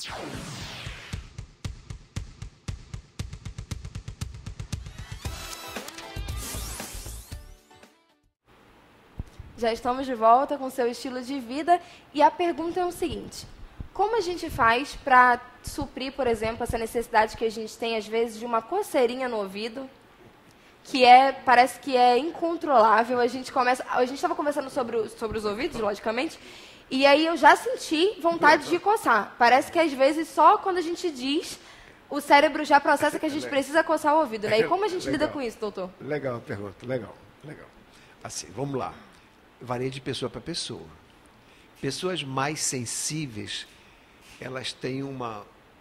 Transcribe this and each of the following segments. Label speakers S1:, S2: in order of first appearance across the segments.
S1: Já estamos de volta com seu estilo de vida e a pergunta é o seguinte: como a gente faz para suprir, por exemplo, essa necessidade que a gente tem às vezes de uma coceirinha no ouvido, que parece que é incontrolável. A gente estava conversando sobre os ouvidos, logicamente, e aí eu já senti vontade de coçar. Parece que às vezes só quando a gente diz, o cérebro já processa que a gente precisa coçar o ouvido, né? E como a gente lida com isso, doutor?
S2: Legal a pergunta, legal. Assim, vamos lá. Varia de pessoa para pessoa. Pessoas mais sensíveis, elas têm uma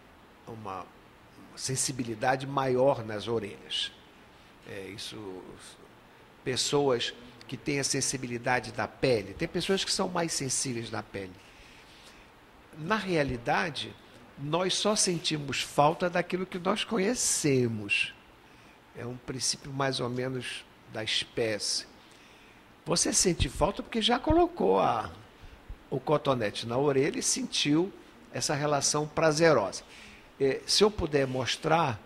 S2: sensibilidade maior nas orelhas. Pessoas que têm a sensibilidade da pele, tem pessoas que são mais sensíveis na pele. Na realidade, nós só sentimos falta daquilo que nós conhecemos. É um princípio mais ou menos da espécie. Você sente falta porque já colocou o cotonete na orelha e sentiu essa relação prazerosa. Se eu puder mostrar,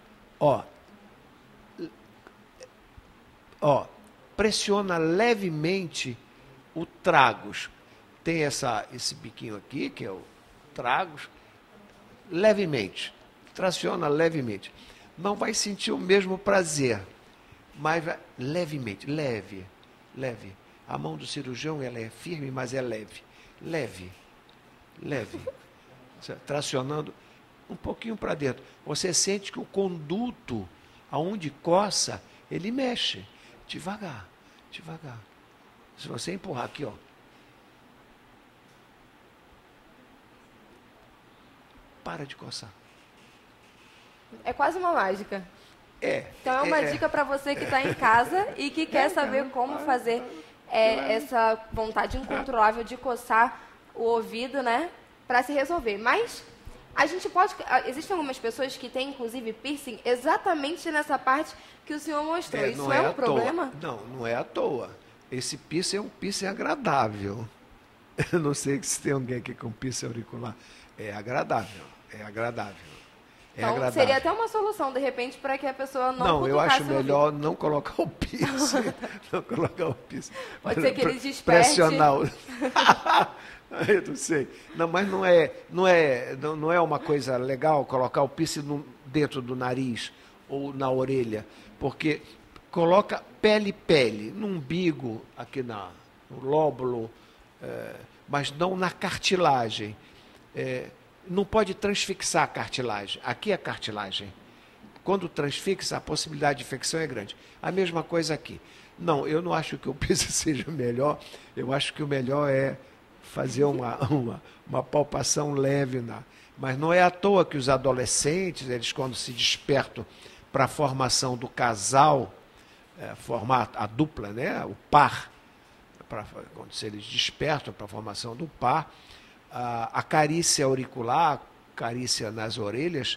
S2: pressiona levemente o tragus. Tem esse biquinho aqui, que é o tragus, levemente. Traciona levemente. Não vai sentir o mesmo prazer, mas levemente, leve. A mão do cirurgião, ela é firme, mas é leve. Leve. Tracionando um pouquinho para dentro. Você sente que o conduto, aonde coça, ele mexe. Devagar. Se você empurrar aqui, para de coçar.
S1: É quase uma mágica. Então é uma dica para você que está em casa e que quer saber como fazer essa vontade incontrolável de coçar o ouvido, né, para se resolver. Mas a gente pode... Existem algumas pessoas que têm, inclusive, piercing exatamente nessa parte que o senhor mostrou. Isso é um problema?
S2: Não é à toa. Esse piercing é um piercing agradável. Eu não sei se tem alguém aqui com piercing auricular. É agradável.
S1: Então, seria até uma solução, de repente, para que a pessoa
S2: não eu acho melhor não colocar o piercing.
S1: Pode ser que ele desperte.
S2: Pressionar o... Eu não sei. Não, mas não é uma coisa legal colocar o piercing dentro do nariz ou na orelha, porque coloca pele, no umbigo, aqui no lóbulo, mas não na cartilagem. Não pode transfixar a cartilagem. Aqui é a cartilagem. Quando transfixa, a possibilidade de infecção é grande. A mesma coisa aqui. Não, eu não acho que o piercing seja o melhor. Eu acho que o melhor é fazer uma palpação leve. Mas não é à toa que os adolescentes, eles quando se despertam para a formação do casal, formar a dupla, né, o par, quando eles despertam para a formação do par, a carícia auricular, carícia nas orelhas,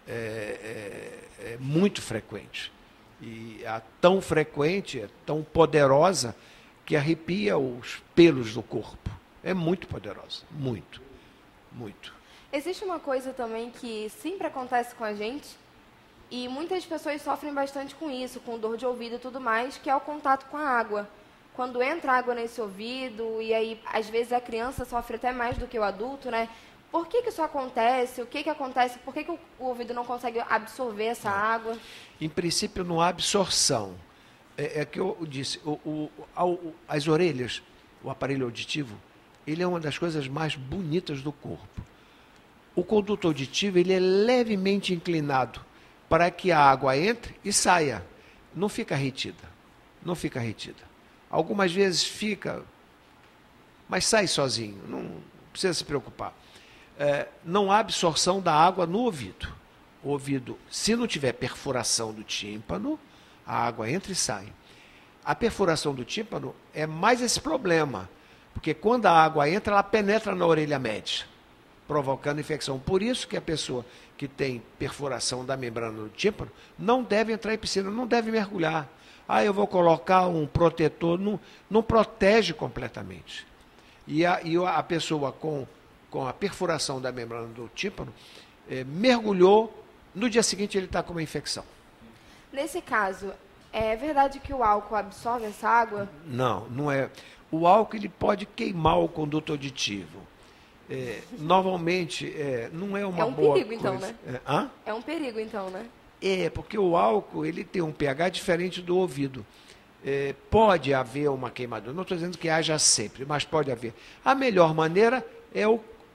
S2: é muito frequente. E é tão frequente, é tão poderosa, que arrepia os pelos do corpo. É muito poderosa, muito.
S1: Existe uma coisa também que sempre acontece com a gente, e muitas pessoas sofrem bastante com isso, com dor de ouvido e tudo mais, que é o contato com a água. Quando entra água nesse ouvido, e aí, às vezes, a criança sofre até mais do que o adulto, né? Por que isso acontece? O que acontece? Por que o ouvido não consegue absorver essa água?
S2: Em princípio, não há absorção. É que eu disse, as orelhas, o aparelho auditivo, ele é uma das coisas mais bonitas do corpo. O conduto auditivo, ele é levemente inclinado para que a água entre e saia. Não fica retida. Algumas vezes fica, mas sai sozinho, não precisa se preocupar. Não há absorção da água no ouvido. O ouvido, se não tiver perfuração do tímpano, a água entra e sai. A perfuração do tímpano é mais esse problema, porque quando a água entra, ela penetra na orelha média, provocando infecção. Por isso que a pessoa que tem perfuração da membrana do tímpano não deve entrar em piscina, não deve mergulhar. Eu vou colocar um protetor, não protege completamente. E a pessoa com com a perfuração da membrana do tímpano, mergulhou, no dia seguinte ele está com uma infecção.
S1: Nesse caso, é verdade que o álcool absorve essa água?
S2: Não, não é. O álcool ele pode queimar o conduto auditivo. Normalmente, não é uma boa
S1: perigo,
S2: coisa.
S1: Então, né? É um perigo, então, né?
S2: Porque o álcool ele tem um pH diferente do ouvido. Pode haver uma queimadura. Não estou dizendo que haja sempre, mas pode haver. A melhor maneira é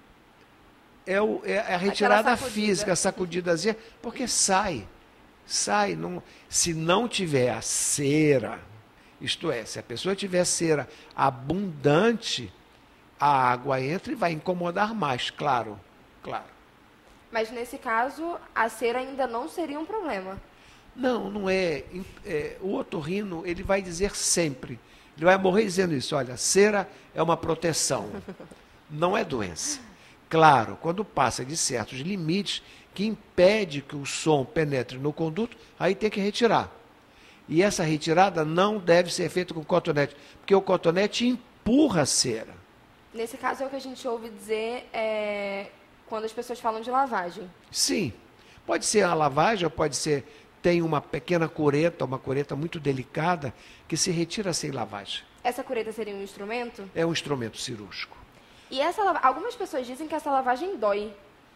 S2: a retirada física, a sacudidazinha, porque sai. Se não tiver a cera, isto é, se a pessoa tiver cera abundante, a água entra e vai incomodar mais, claro.
S1: Mas nesse caso, a cera ainda não seria um problema.
S2: Não é. O otorrino, ele vai dizer sempre, ele vai morrer dizendo isso, olha, cera é uma proteção, não é doença. Claro, quando passa de certos limites que impede que o som penetre no conduto, aí tem que retirar. E essa retirada não deve ser feita com cotonete, porque o cotonete empurra a cera.
S1: Nesse caso é o que a gente ouve dizer quando as pessoas falam de lavagem.
S2: Sim, pode ser a lavagem, ou pode ser, tem uma pequena cureta, uma cureta muito delicada, que se retira sem lavagem.
S1: Essa cureta seria um instrumento?
S2: É um instrumento cirúrgico.
S1: E algumas pessoas dizem que essa lavagem dói.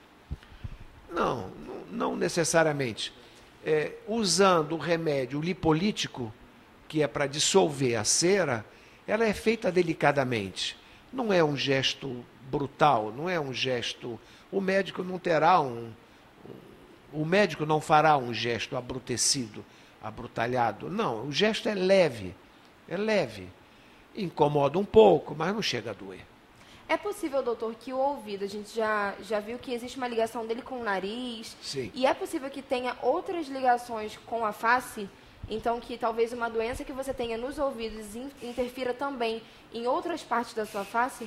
S2: Não necessariamente. Usando o remédio lipolítico, que é para dissolver a cera, ela é feita delicadamente. Não é um gesto brutal, não é um gesto... O médico não terá o médico não fará um gesto abrutecido, abrutalhado. Não, o gesto é leve. Incomoda um pouco, mas não chega a doer.
S1: É possível, doutor, que o ouvido, a gente já viu que existe uma ligação dele com o nariz.
S2: Sim.
S1: E é possível que tenha outras ligações com a face? Então, que talvez uma doença que você tenha nos ouvidos interfira também em outras partes da sua face?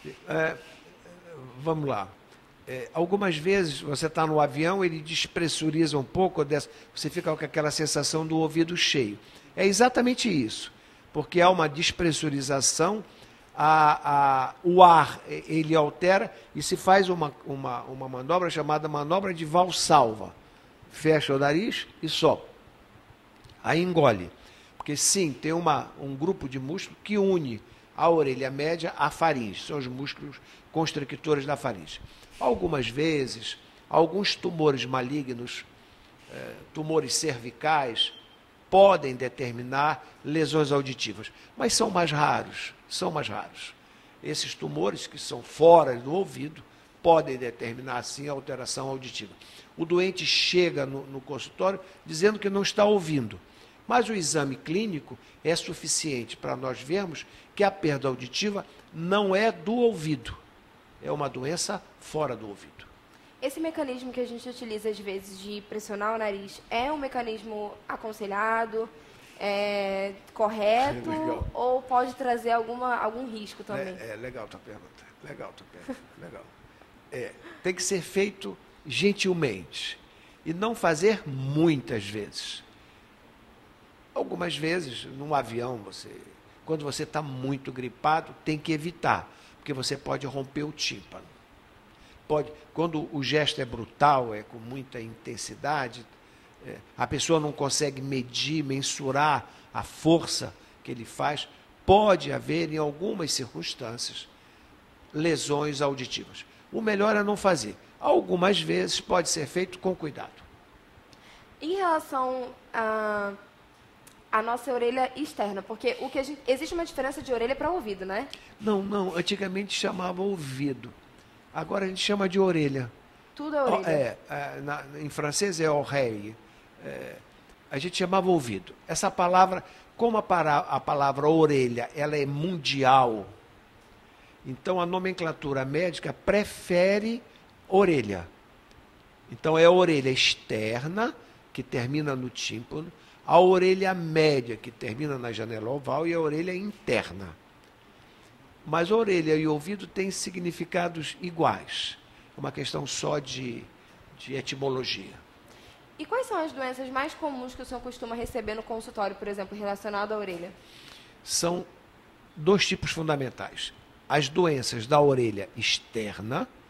S2: Vamos lá. Algumas vezes você está no avião, ele despressuriza um pouco, você fica com aquela sensação do ouvido cheio. É exatamente isso, porque há uma despressurização, o ar ele altera e se faz uma manobra chamada manobra de Valsalva. Fecha o nariz e sopra. Aí engole. Porque sim, tem um grupo de músculos que une a orelha média à faringe. São os músculos constrictores da faringe. Algumas vezes, alguns tumores malignos, tumores cervicais, podem determinar lesões auditivas, mas são mais raros. Esses tumores que são fora do ouvido podem determinar, sim, a alteração auditiva. O doente chega no consultório dizendo que não está ouvindo, mas o exame clínico é suficiente para nós vermos que a perda auditiva não é do ouvido, é uma doença fora do ouvido.
S1: Esse mecanismo que a gente utiliza às vezes de pressionar o nariz é um mecanismo aconselhado, correto, ou pode trazer algum risco também?
S2: Legal a tua pergunta. Legal. Tem que ser feito gentilmente e não fazer muitas vezes. Algumas vezes, num avião, quando você está muito gripado, tem que evitar, porque você pode romper o tímpano. Quando o gesto é brutal, com muita intensidade, a pessoa não consegue mensurar a força que ele faz, pode haver, em algumas circunstâncias, lesões auditivas. O melhor é não fazer. Algumas vezes pode ser feito com cuidado.
S1: Em relação a nossa orelha externa, porque existe uma diferença de orelha para ouvido, né?
S2: Não, antigamente chamava ouvido. Agora a gente chama de orelha.
S1: Tudo é orelha.
S2: Em francês é oreille. A gente chamava ouvido. Essa palavra, como a palavra orelha, ela é mundial, então a nomenclatura médica prefere orelha. Então é a orelha externa, que termina no tímpano, a orelha média, que termina na janela oval, e a orelha interna. Mas orelha e ouvido têm significados iguais. É uma questão só de etimologia.
S1: E quais são as doenças mais comuns que o senhor costuma receber no consultório, por exemplo, relacionado à orelha?
S2: São dois tipos fundamentais. As doenças da orelha externa,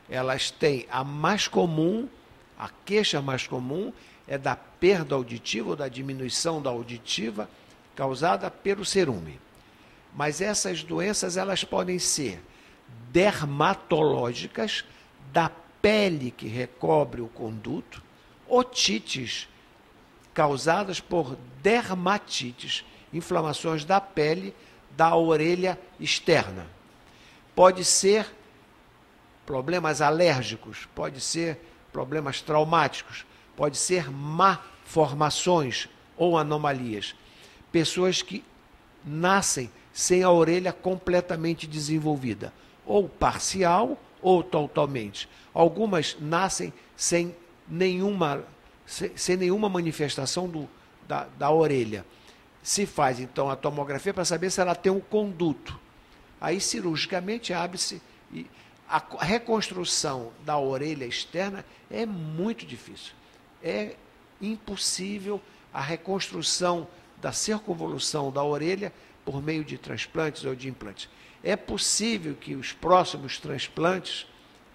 S2: elas têm a mais comum, a queixa mais comum é da perda auditiva ou da diminuição da auditiva causada pelo cerume. Mas essas doenças elas podem ser dermatológicas, da pele que recobre o conduto, otites causadas por dermatites, inflamações da pele da orelha externa. Pode ser problemas alérgicos, pode ser problemas traumáticos, pode ser malformações ou anomalias. Pessoas que nascem sem a orelha completamente desenvolvida, ou parcial ou totalmente. Algumas nascem sem nenhuma manifestação da orelha. Se faz, então, a tomografia para saber se ela tem um conduto. Aí, cirurgicamente, abre-se. E a reconstrução da orelha externa é muito difícil. É impossível a reconstrução da circunvolução da orelha por meio de transplantes ou de implantes. É possível que os próximos transplantes,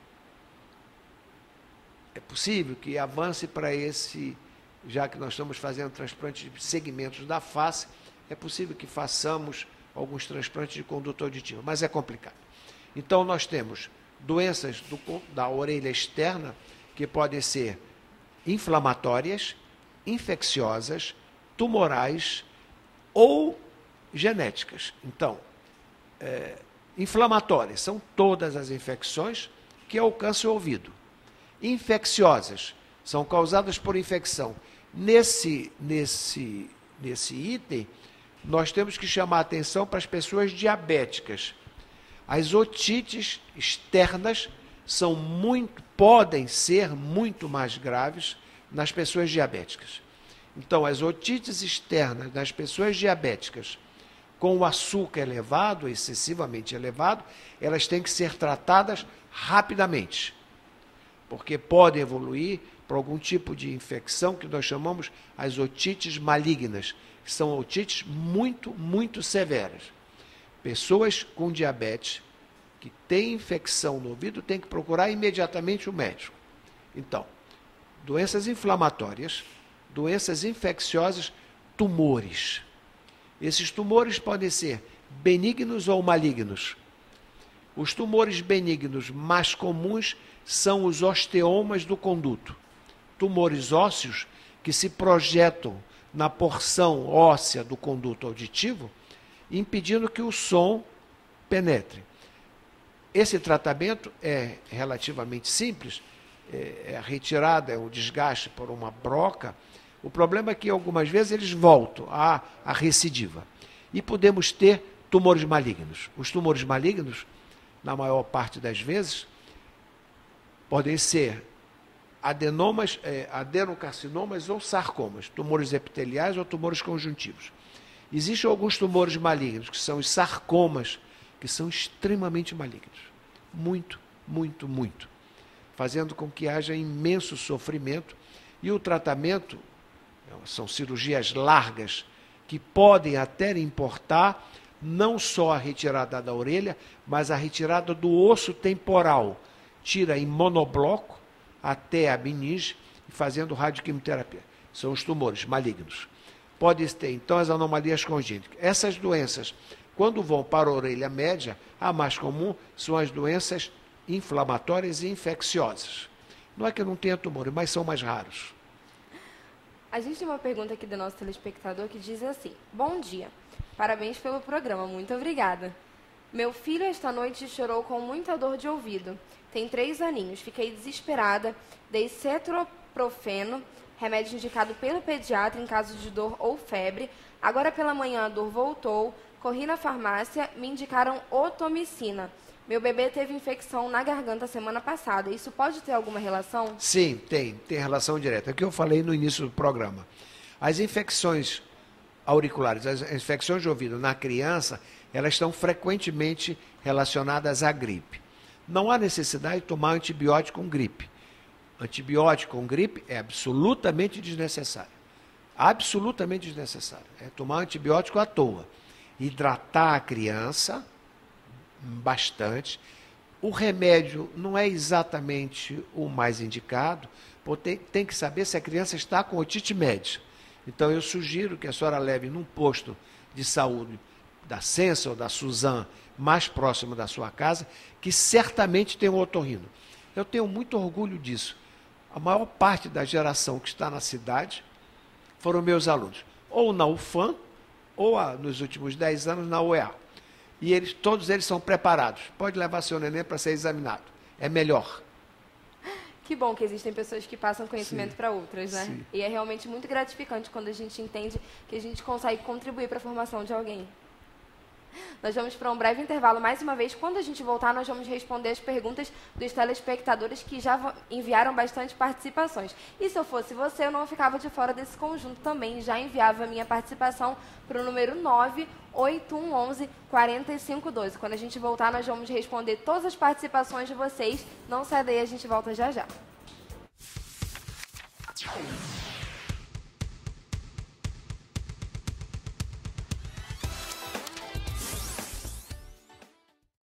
S2: é possível que avance para esse, já que nós estamos fazendo transplantes de segmentos da face, é possível que façamos alguns transplantes de conduta auditiva, mas é complicado. Então, nós temos doenças da orelha externa, que podem ser inflamatórias, infecciosas, tumorais ou genéticas. Então, inflamatórias são todas as infecções que alcançam o ouvido. Infecciosas são causadas por infecção. Nesse item, nós temos que chamar a atenção para as pessoas diabéticas. As otites externas podem ser muito mais graves nas pessoas diabéticas. Então, as otites externas nas pessoas diabéticas com o açúcar elevado, excessivamente elevado, elas têm que ser tratadas rapidamente, porque podem evoluir para algum tipo de infecção que nós chamamos as otites malignas, que são otites muito, muito severas. Pessoas com diabetes que têm infecção no ouvido têm que procurar imediatamente o médico. Então, doenças inflamatórias, doenças infecciosas, tumores. Esses tumores podem ser benignos ou malignos. Os tumores benignos mais comuns são os osteomas do conduto. Tumores ósseos que se projetam na porção óssea do conduto auditivo, impedindo que o som penetre. Esse tratamento é relativamente simples, é a retirada, é o desgaste por uma broca. O problema é que algumas vezes eles voltam à recidiva. E podemos ter tumores malignos. Os tumores malignos, na maior parte das vezes, podem ser adenocarcinomas ou sarcomas, tumores epiteliais ou tumores conjuntivos. Existem alguns tumores malignos, que são os sarcomas, que são extremamente malignos. Muito, muito, muito. Fazendo com que haja imenso sofrimento. E o tratamento são cirurgias largas, que podem até importar não só a retirada da orelha, mas a retirada do osso temporal. Tira em monobloco até a meninge, fazendo radioquimioterapia. São os tumores malignos. Pode ter, então, as anomalias congênitas. Essas doenças, quando vão para a orelha média, a mais comum são as doenças inflamatórias e infecciosas. Não é que não tenha tumores, mas são mais raros.
S1: A gente tem uma pergunta aqui do nosso telespectador que diz assim: bom dia, parabéns pelo programa, muito obrigada. Meu filho esta noite chorou com muita dor de ouvido. Tem 3 aninhos, fiquei desesperada, dei cetroprófeno, remédio indicado pelo pediatra em caso de dor ou febre. Agora pela manhã a dor voltou, corri na farmácia, me indicaram otomicina. Meu bebê teve infecção na garganta semana passada. Isso pode ter alguma relação?
S2: Sim, tem relação direta. É o que eu falei no início do programa. As infecções auriculares, as infecções de ouvido na criança, elas estão frequentemente relacionadas à gripe. Não há necessidade de tomar antibiótico com gripe. Antibiótico com gripe é absolutamente desnecessário. Absolutamente desnecessário. É tomar antibiótico à toa. Hidratar a criança bastante, O remédio não é exatamente o mais indicado, porque tem que saber se a criança está com otite média. Então, eu sugiro que a senhora leve num posto de saúde da Sensa ou da Suzan, mais próximo da sua casa, que certamente tem um otorrino. Eu tenho muito orgulho disso. A maior parte da geração que está na cidade foram meus alunos, ou na UFAM, ou nos últimos 10 anos na UEA. E todos eles são preparados. Pode levar seu neném para ser examinado. É melhor.
S1: Que bom que existem pessoas que passam conhecimento para outras, né?
S2: Sim.
S1: E é realmente muito gratificante quando a gente entende que a gente consegue contribuir para a formação de alguém. Nós vamos para um breve intervalo mais uma vez. Quando a gente voltar, nós vamos responder as perguntas dos telespectadores que já enviaram bastante participações. E se eu fosse você, eu não ficava de fora desse conjunto também. Já enviava a minha participação para o número 98111-4512. Quando a gente voltar, nós vamos responder todas as participações de vocês. Não sai daí, a gente volta já já.